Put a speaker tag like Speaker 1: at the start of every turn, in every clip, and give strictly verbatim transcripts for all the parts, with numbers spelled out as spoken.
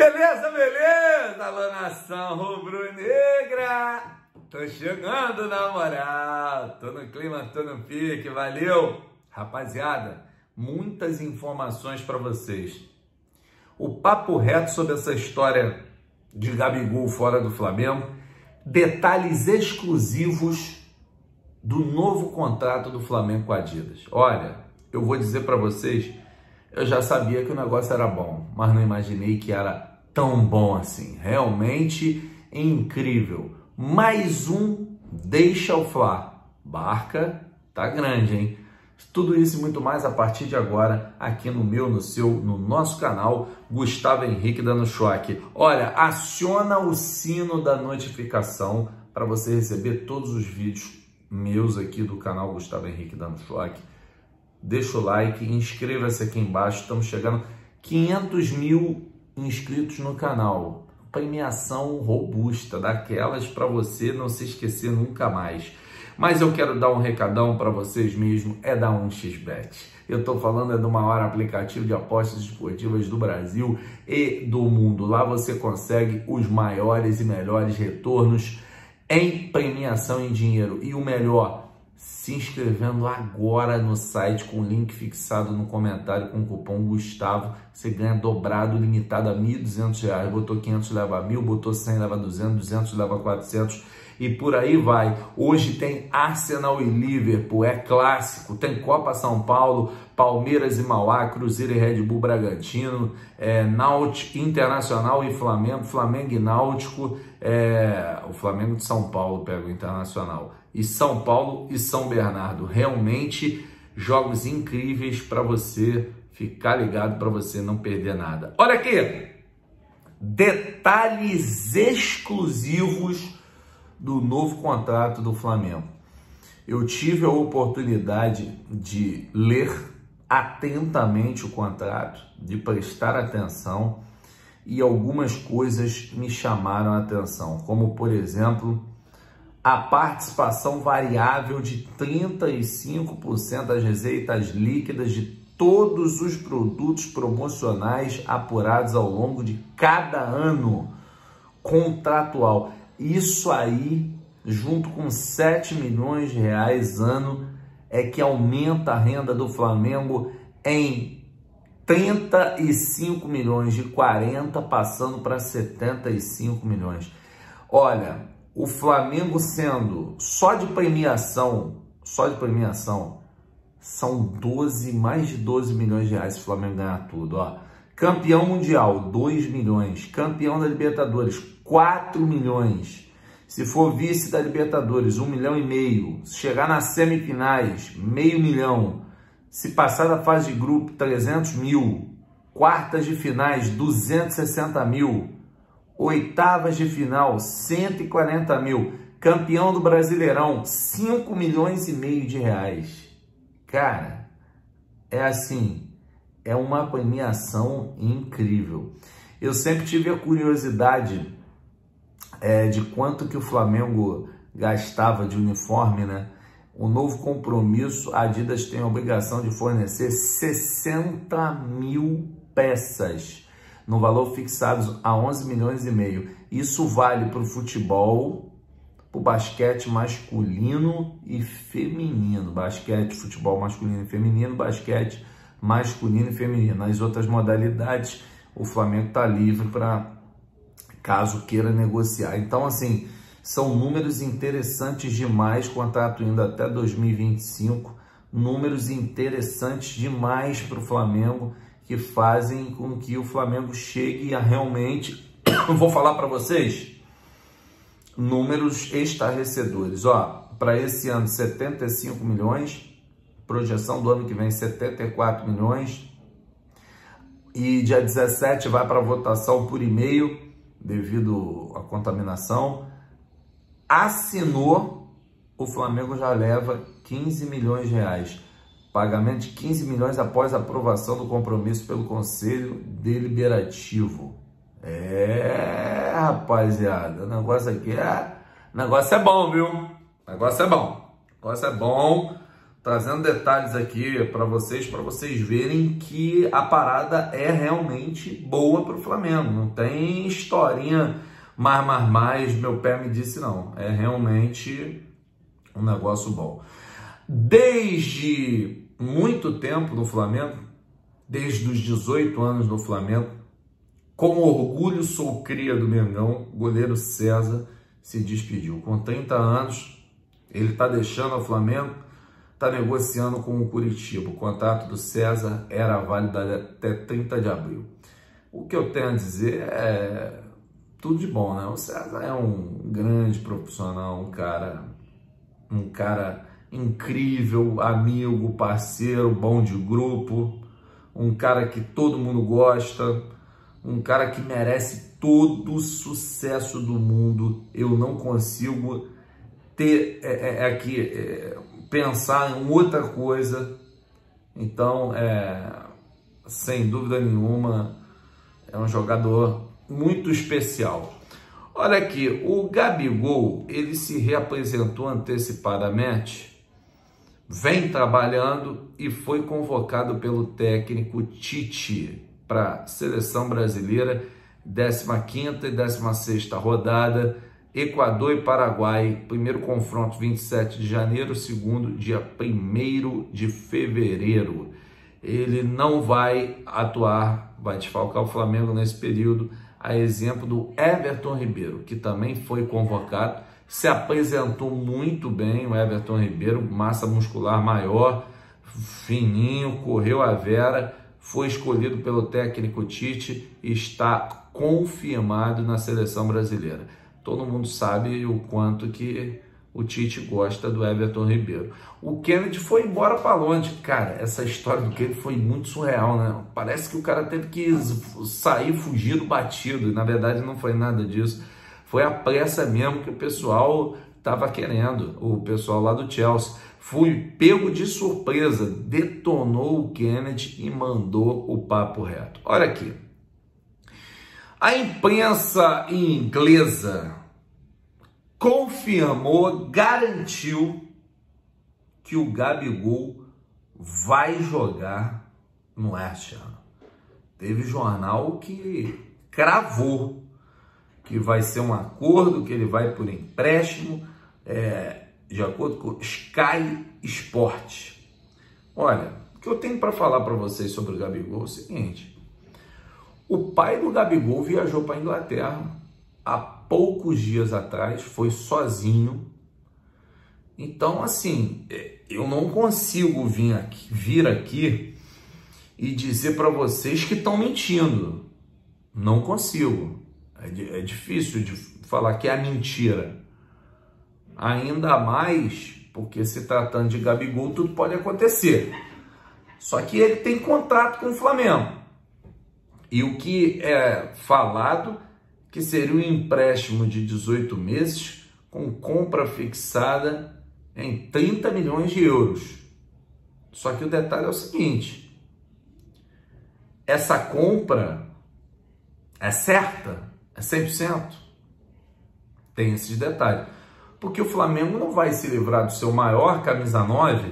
Speaker 1: Beleza, beleza, alô nação rubro-negra, tô chegando na moral, tô no clima, tô no pique, valeu. Rapaziada, muitas informações para vocês. O papo reto sobre essa história de Gabigol fora do Flamengo, detalhes exclusivos do novo contrato do Flamengo com a Adidas. Olha, eu vou dizer para vocês, eu já sabia que o negócio era bom, mas não imaginei que era tão bom assim. Realmente incrível. Mais um Deixa o Fla. Barca tá grande, hein? Tudo isso e muito mais a partir de agora aqui no meu, no seu, no nosso canal Gustavo Henrique Dando Choque. Olha, aciona o sino da notificação para você receber todos os vídeos meus aqui do canal Gustavo Henrique Dando Choque. Deixa o like, inscreva-se aqui embaixo, estamos chegando a quinhentos mil inscritos no canal. Premiação robusta, daquelas para você não se esquecer nunca mais. Mas eu quero dar um recadão para vocês mesmo, é da um x bet. Eu estou falando é do maior aplicativo de apostas esportivas do Brasil e do mundo. Lá você consegue os maiores e melhores retornos em premiação em dinheiro. E o melhor, se inscrevendo agora no site com o link fixado no comentário com o cupom Gustavo, você ganha dobrado, limitado a mil e duzentos reais. Botou quinhentos, leva mil, botou cem, leva duzentos, duzentos, leva quatrocentos e por aí vai. Hoje tem Arsenal e Liverpool, é clássico, tem Copa São Paulo, Palmeiras e Mauá, Cruzeiro e Red Bull Bragantino, é, Náutico, Internacional e Flamengo, Flamengo e Náutico, é, o Flamengo de São Paulo pega o Internacional, e São Paulo e São Bernardo. Realmente jogos incríveis para você ficar ligado, para você não perder nada. Olha aqui, detalhes exclusivos do novo contrato do Flamengo. Eu tive a oportunidade de ler atentamente o contrato, de prestar atenção, e algumas coisas me chamaram a atenção, como por exemplo, a participação variável de trinta e cinco por cento das receitas líquidas de todos os produtos promocionais apurados ao longo de cada ano contratual. Isso aí, junto com sete milhões de reais ano, é que aumenta a renda do Flamengo em trinta e cinco milhões, de quarenta passando para setenta e cinco milhões. Olha, o Flamengo sendo só de premiação, só de premiação, são doze, mais de doze milhões de reais se o Flamengo ganhar tudo, ó. Campeão mundial, dois milhões. Campeão da Libertadores, quatro milhões. Se for vice da Libertadores, um milhão e meio. Se chegar nas semifinais, meio milhão. Se passar da fase de grupo, trezentos mil. Quartas de finais, duzentos e sessenta mil. Oitavas de final, cento e quarenta mil. Campeão do Brasileirão, cinco milhões e meio de reais. Cara, é assim... É uma premiação incrível. Eu sempre tive a curiosidade é, de quanto que o Flamengo gastava de uniforme, né? O novo compromisso, a Adidas tem a obrigação de fornecer sessenta mil peças, no valor fixado a onze milhões e meio. Isso vale para o futebol, para o basquete masculino e feminino. Basquete, futebol masculino e feminino, basquete masculino e feminino. Nas outras modalidades, o Flamengo está livre para caso queira negociar. Então, assim, são números interessantes demais, contrato indo até dois mil e vinte e cinco, números interessantes demais para o Flamengo, que fazem com que o Flamengo chegue a realmente, eu vou falar para vocês, números estarrecedores. Ó, para esse ano, setenta e cinco milhões, projeção do ano que vem, setenta e quatro milhões. E dia dezessete vai para votação por e-mail, devido à contaminação. Assinou, o Flamengo já leva quinze milhões de reais. Pagamento de quinze milhões após a aprovação do compromisso pelo Conselho Deliberativo. É, rapaziada, o negócio aqui é... O negócio é bom, viu? O negócio é bom. O negócio é bom. trazendo detalhes aqui para vocês, para vocês verem que a parada é realmente boa para o Flamengo. Não tem historinha mais, mais, mais, meu pé me disse não. É realmente um negócio bom. Desde muito tempo no Flamengo, desde os dezoito anos no Flamengo, com orgulho sou cria do Mengão, goleiro César se despediu. Com trinta anos, ele está deixando o Flamengo, está negociando com o Curitiba. O contrato do César era válido até trinta de abril. O que eu tenho a dizer é tudo de bom, né? O César é um grande profissional, um cara, um cara incrível, amigo, parceiro, bom de grupo, um cara que todo mundo gosta, um cara que merece todo o sucesso do mundo. Eu não consigo ter é, é, aqui é, pensar em outra coisa. Então, é, sem dúvida nenhuma, é um jogador muito especial. Olha aqui, o Gabigol, ele se reapresentou antecipadamente, vem trabalhando e foi convocado pelo técnico Tite para a seleção brasileira, décima quinta e décima sexta rodada, Equador e Paraguai, primeiro confronto vinte e sete de janeiro, segundo dia primeiro de fevereiro. Ele não vai atuar, vai desfalcar o Flamengo nesse período, a exemplo do Everton Ribeiro, que também foi convocado, se apresentou muito bem. O Everton Ribeiro, massa muscular maior, fininho, correu a vera, foi escolhido pelo técnico Tite e está confirmado na seleção brasileira. Todo mundo sabe o quanto que o Tite gosta do Everton Ribeiro. O Kennedy foi embora para longe. Cara, essa história do Kennedy foi muito surreal, né? Parece que o cara teve que sair, fugir do batido. E na verdade não foi nada disso. Foi a pressa mesmo que o pessoal estava querendo. O pessoal lá do Chelsea. Fui pego de surpresa. Detonou o Kennedy e mandou o papo reto. Olha aqui. A imprensa inglesa confirmou, garantiu que o Gabigol vai jogar no West Ham. Teve jornal que cravou que vai ser um acordo, que ele vai por empréstimo, é, de acordo com Sky Sport. Olha, o que eu tenho para falar para vocês sobre o Gabigol é o seguinte: o pai do Gabigol viajou para a Inglaterra há poucos dias atrás, foi sozinho. Então, assim, eu não consigo vir aqui, vir aqui e dizer para vocês que estão mentindo. Não consigo. É, é difícil de falar que é mentira. Ainda mais porque, se tratando de Gabigol, tudo pode acontecer. Só que ele tem contrato com o Flamengo. E o que é falado que seria um empréstimo de dezoito meses com compra fixada em trinta milhões de euros. Só que o detalhe é o seguinte: essa compra é certa? É cem por cento? Tem esses detalhes. Porque o Flamengo não vai se livrar do seu maior camisa nove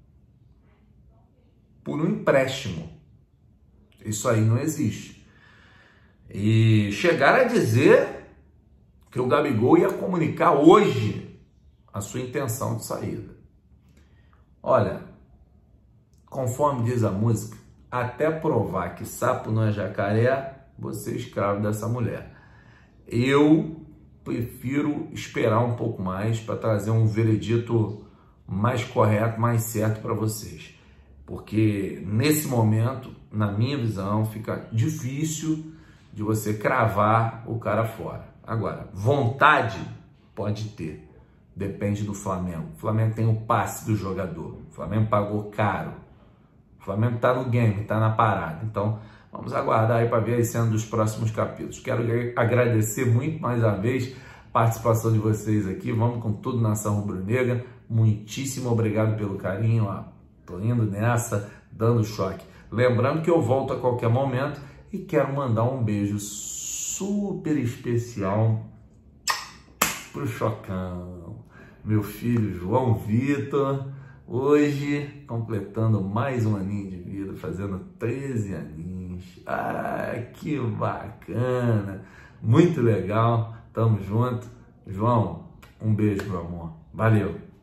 Speaker 1: por um empréstimo. Isso aí não existe. E chegar a dizer que o Gabigol ia comunicar hoje a sua intenção de saída. Olha, conforme diz a música, até provar que sapo não é jacaré, você é escravo dessa mulher. Eu prefiro esperar um pouco mais para trazer um veredito mais correto, mais certo para vocês. Porque nesse momento, na minha visão, fica difícil de você cravar o cara fora. Agora, vontade pode ter. Depende do Flamengo. O Flamengo tem o passe do jogador. O Flamengo pagou caro. O Flamengo está no game, está na parada. Então, vamos aguardar aí para ver a cena dos próximos capítulos. Quero agradecer muito mais uma vez a participação de vocês aqui. Vamos com tudo, nação rubro-negra. Muitíssimo obrigado pelo carinho. Ó, tô indo nessa, dando choque. Lembrando que eu volto a qualquer momento e quero mandar um beijo super especial pro Chocão, meu filho João Vitor, Hoje, completando mais um aninho de vida, fazendo treze aninhos. Ah, que bacana! Muito legal, tamo junto. João, um beijo, meu amor. Valeu!